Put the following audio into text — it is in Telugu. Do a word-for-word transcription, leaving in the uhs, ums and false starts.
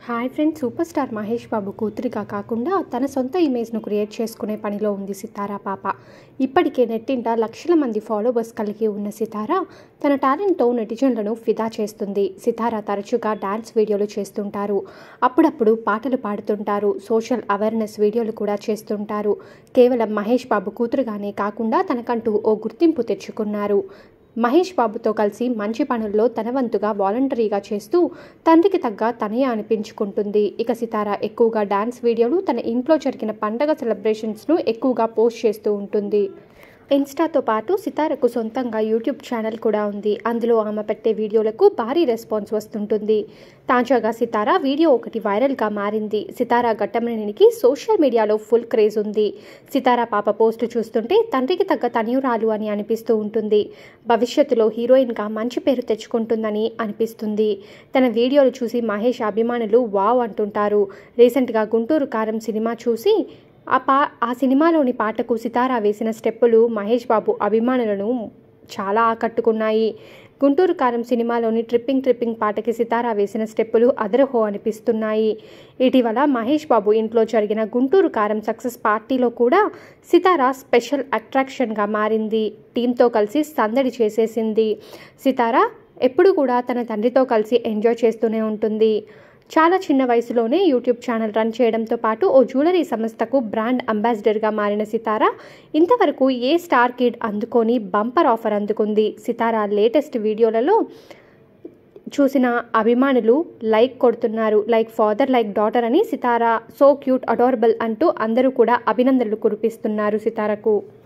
Hi friends, super star Mahesh Babu కూతురిగా కాకుండా తన సొంత ఇమేజ్ను క్రియేట్ చేసుకునే పనిలో ఉంది సితారా పాప. ఇప్పటికే నెట్టింట లక్షల మంది ఫాలోవర్స్ కలిగి ఉన్న సితారా తన టాలెంట్తో నెటిజన్లను ఫిదా చేస్తుంది. సితారా తరచుగా డాన్స్ వీడియోలు చేస్తుంటారు, అప్పుడప్పుడు పాటలు పాడుతుంటారు, సోషల్ అవేర్నెస్ వీడియోలు కూడా చేస్తుంటారు. కేవలం మహేష్ బాబు కూతురుగానే కాకుండా తనకంటూ ఓ గుర్తింపు తెచ్చుకున్నారు. మహేష్ బాబుతో కలిసి మంచి పనుల్లో తన వంతుగా వాలంటరీగా చేస్తూ తండ్రికి తగ్గ తనే అనిపించుకుంటుంది. ఇక సితారా ఎక్కువగా డాన్స్ వీడియోలు, తన ఇంట్లో జరిగిన పండగ సెలబ్రేషన్స్ను ఎక్కువగా పోస్ట్ చేస్తూ ఉంటుంది. ఇన్స్టాతో పాటు సితారకు సొంతంగా యూట్యూబ్ ఛానల్ కూడా ఉంది. అందులో ఆమె పెట్టే వీడియోలకు భారీ రెస్పాన్స్ వస్తుంటుంది. తాజాగా సితారా వీడియో ఒకటి వైరల్గా మారింది. సితారా ఘట్టమనేనికి సోషల్ మీడియాలో ఫుల్ క్రేజ్ ఉంది. సితారా పాప పోస్టు చూస్తుంటే తండ్రికి తగ్గ తనయురాలు అని అనిపిస్తూ ఉంటుంది. భవిష్యత్తులో హీరోయిన్గా మంచి పేరు తెచ్చుకుంటుందని అనిపిస్తుంది. తన వీడియోలు చూసి మహేష్ అభిమానులు వావ్ అంటుంటారు. రీసెంట్గా గుంటూరు కారం సినిమా చూసి ఆ పా ఆ సినిమాలోని పాటకు సితారా వేసిన స్టెప్పులు మహేష్ బాబు అభిమానులను చాలా ఆకట్టుకున్నాయి. గుంటూరు కారం సినిమాలోని ట్రిప్పింగ్ ట్రిప్పింగ్ పాటకి సితారా వేసిన స్టెప్పులు అదరహో అనిపిస్తున్నాయి. ఇటీవల మహేష్ బాబు ఇంట్లో జరిగిన గుంటూరు కారం సక్సెస్ పార్టీలో కూడా సితారా స్పెషల్ అట్రాక్షన్గా మారింది. టీంతో కలిసి సందడి చేసేసింది. సితారా ఎప్పుడు కూడా తన తండ్రితో కలిసి ఎంజాయ్ చేస్తూనే ఉంటుంది. చాలా చిన్న వయసులోనే యూట్యూబ్ ఛానల్ రన్ చేయడంతో పాటు ఓ జ్యువెలరీ సంస్థకు బ్రాండ్ అంబాసిడర్గా మారిన సితారా ఇంతవరకు ఏ స్టార్ కిడ్ అందుకొని బంపర్ ఆఫర్ అందుకుంది. సితారా లేటెస్ట్ వీడియోలలో చూసిన అభిమానులు లైక్ కొడుతున్నారు. లైక్ ఫాదర్ లైక్ డాటర్ అని సితారా సో క్యూట్ అడోరబుల్ అంటూ అందరూ కూడా అభినందనలు కురిపిస్తున్నారు సితారకు.